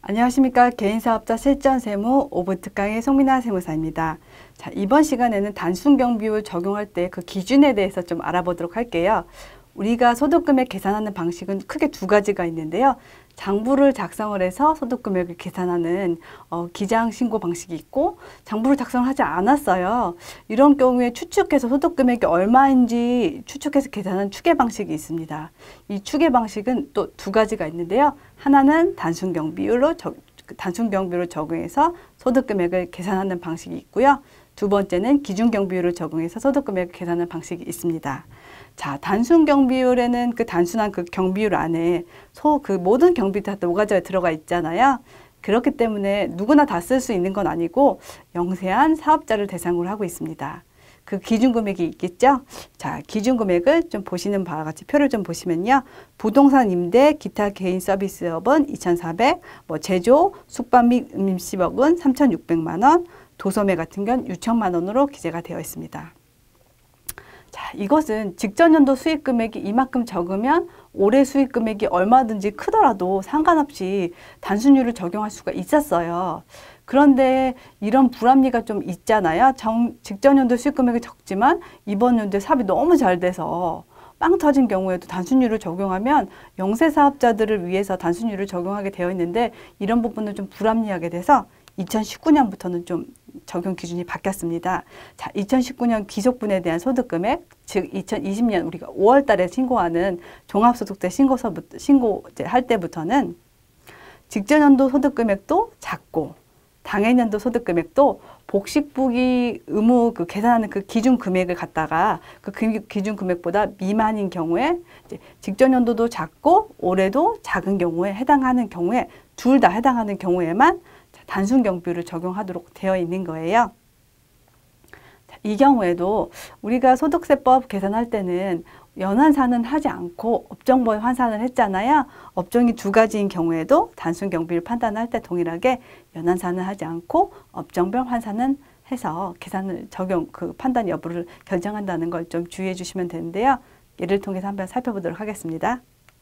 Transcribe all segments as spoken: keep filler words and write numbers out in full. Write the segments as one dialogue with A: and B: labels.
A: 안녕하십니까. 개인사업자 실전세무 오 분 특강의 송민아 세무사입니다. 자, 이번 시간에는 단순경비율 적용할 때 그 기준에 대해서 좀 알아보도록 할게요. 우리가 소득금액 계산하는 방식은 크게 두 가지가 있는데요. 장부를 작성을 해서 소득금액을 계산하는 어, 기장신고 방식이 있고, 장부를 작성하지 않았어요. 이런 경우에 추측해서 소득금액이 얼마인지 추측해서 계산하는 추계 방식이 있습니다. 이 추계 방식은 또 두 가지가 있는데요. 하나는 단순경비율로 적, 단순경비율을 적용해서 소득금액을 계산하는 방식이 있고요. 두 번째는 기준경비율을 적용해서 소득금액을 계산하는 방식이 있습니다. 자, 단순 경비율에는 그 단순한 그 경비율 안에 소, 그 모든 경비 다 녹아져 들어가 있잖아요. 그렇기 때문에 누구나 다 쓸 수 있는 건 아니고 영세한 사업자를 대상으로 하고 있습니다. 그 기준 금액이 있겠죠? 자, 기준 금액을 좀 보시는 바와 같이 표를 좀 보시면요. 부동산 임대, 기타 개인 서비스업은 이천사백, 뭐 제조, 숙박 및 임시업은 삼천육백만 원, 도소매 같은 건 육천만 원으로 기재가 되어 있습니다. 자, 이것은 직전 연도 수익 금액이 이만큼 적으면 올해 수익 금액이 얼마든지 크더라도 상관없이 단순율을 적용할 수가 있었어요. 그런데 이런 불합리가 좀 있잖아요. 정, 직전 연도 수익 금액이 적지만 이번 연도에 사업이 너무 잘 돼서 빵 터진 경우에도 단순율을 적용하면 영세 사업자들을 위해서 단순율을 적용하게 되어 있는데, 이런 부분은 좀 불합리하게 돼서 이천십구 년부터는 좀 적용 기준이 바뀌었습니다. 자, 이천십구 년 귀속분에 대한 소득금액, 즉 이천이십 년 우리가 오월 달에 신고하는 종합소득세 신고서부터 신고할 때부터는 직전 연도 소득금액도 작고 당해년도 소득금액도 복식부기 의무 그 계산하는 그 기준 금액을 갖다가 그 기준 금액보다 미만인 경우에 이제 직전 연도도 작고 올해도 작은 경우에 해당하는 경우에 둘 다 해당하는 경우에만 단순 경비율을 적용하도록 되어 있는 거예요. 이 경우에도 우리가 소득세법 계산할 때는 연환산은 하지 않고 업종별 환산을 했잖아요. 업종이 두 가지인 경우에도 단순 경비율 판단할 때 동일하게 연환산은 하지 않고 업종별 환산은 해서 계산을 적용, 그 판단 여부를 결정한다는 걸 좀 주의해 주시면 되는데요. 예를 통해서 한번 살펴보도록 하겠습니다.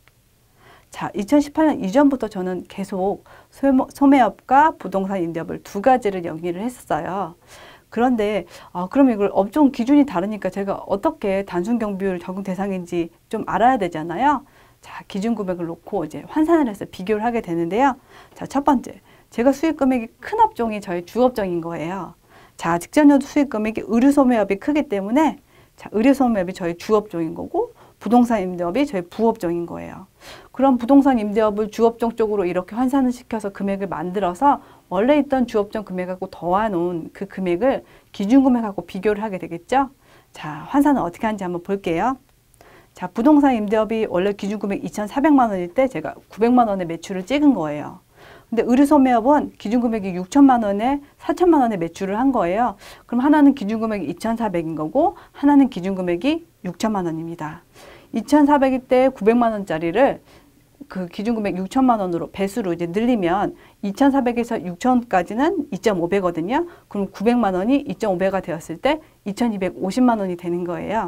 A: 자, 이천십팔 년 이전부터 저는 계속 소매업과 부동산 임대업을 두 가지를 영위를 했었어요. 그런데 아, 그럼 이걸 업종 기준이 다르니까 제가 어떻게 단순 경비율 적용 대상인지 좀 알아야 되잖아요. 자, 기준 금액을 놓고 이제 환산을 해서 비교를 하게 되는데요. 자, 첫 번째, 제가 수익 금액이 큰 업종이 저희 주업종인 거예요. 자, 직전 연도 수익 금액이 의류 소매업이 크기 때문에 자, 의류 소매업이 저희 주업종인 거고 부동산 임대업이 저희 부업종인 거예요. 그럼 부동산 임대업을 주업종 쪽으로 이렇게 환산을 시켜서 금액을 만들어서 원래 있던 주업종 금액하고 더해놓은 그 금액을 기준금액하고 비교를 하게 되겠죠. 자, 환산은 어떻게 하는지 한번 볼게요. 자, 부동산 임대업이 원래 기준금액 이천사백만 원일 때 제가 구백만 원의 매출을 찍은 거예요. 근데 의류소매업은 기준금액이 육천만 원에 사천만 원의 매출을 한 거예요. 그럼 하나는 기준금액이 이천사백인 거고 하나는 기준금액이 육천만 원입니다. 이천사백일 때 구백만 원짜리를 그 기준금액 육천만 원으로 배수로 이제 늘리면 이천사백에서 육천까지는 이천오백이거든요. 그럼 구백만 원이 이천오백이 되었을 때 이천이백오십만 원이 되는 거예요.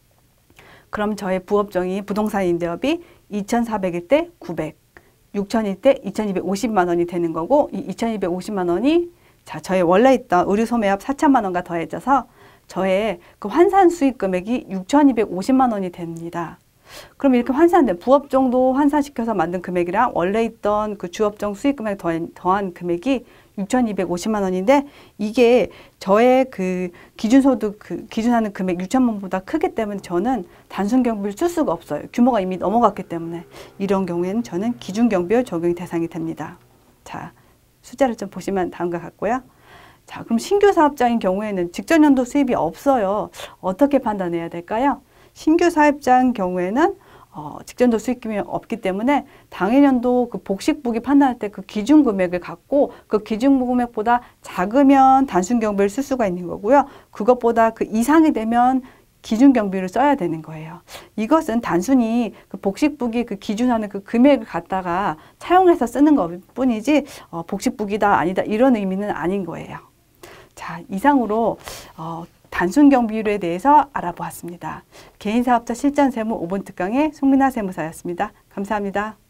A: 그럼 저의 부업종이 부동산 임대업이 이천사백일 때 구백, 육천일 때 이천이백오십만 원이 되는 거고, 이 이천이백오십만 원이 자, 저의 원래 있던 의류 소매업 사천만 원과 더해져서 저의 그 환산 수익 금액이 육천이백오십만 원이 됩니다. 그럼 이렇게 환산된 부업종도 환산시켜서 만든 금액이랑 원래 있던 그 주업종 수익 금액 더한, 더한 금액이 육천이백오십만 원인데, 이게 저의 그 기준소득 그 기준하는 금액 육천만 원보다 크기 때문에 저는 단순 경비율 쓸 수가 없어요. 규모가 이미 넘어갔기 때문에. 이런 경우에는 저는 기준 경비율 적용이 대상이 됩니다. 자, 숫자를 좀 보시면 다음과 같고요. 자, 그럼 신규 사업자인 경우에는 직전 연도 수입이 없어요. 어떻게 판단해야 될까요? 신규 사업자인 경우에는 어, 직전도 수익금이 없기 때문에 당해년도 그 복식부기 판단할 때 그 기준 금액을 갖고 그 기준 금액보다 작으면 단순 경비를 쓸 수가 있는 거고요. 그것보다 그 이상이 되면 기준 경비를 써야 되는 거예요. 이것은 단순히 그 복식부기 그 기준하는 그 금액을 갖다가 차용해서 쓰는 것 뿐이지 어, 복식부기다 아니다 이런 의미는 아닌 거예요. 자, 이상으로 어, 단순 경비율에 대해서 알아보았습니다. 개인사업자 실전세무 오 분 특강의 송민아 세무사였습니다. 감사합니다.